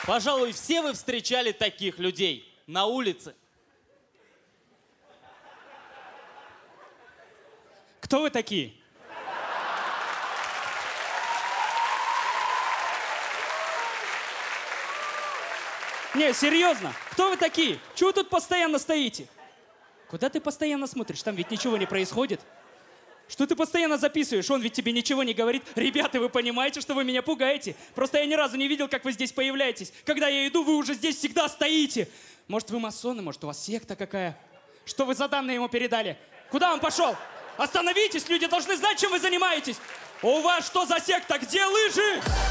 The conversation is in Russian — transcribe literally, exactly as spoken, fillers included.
Пожалуй, все вы встречали таких людей на улице. Кто вы такие? Не, серьезно, кто вы такие? Чего вы тут постоянно стоите? Куда ты постоянно смотришь? Там ведь ничего не происходит. Что ты постоянно записываешь? Он ведь тебе ничего не говорит. Ребята, вы понимаете, что вы меня пугаете? Просто я ни разу не видел, как вы здесь появляетесь. Когда я иду, вы уже здесь всегда стоите. Может, вы масоны, может, у вас секта какая? Что вы за данные ему передали? Куда он пошел? Остановитесь, люди должны знать, чем вы занимаетесь. У вас что за секта? Где лыжи?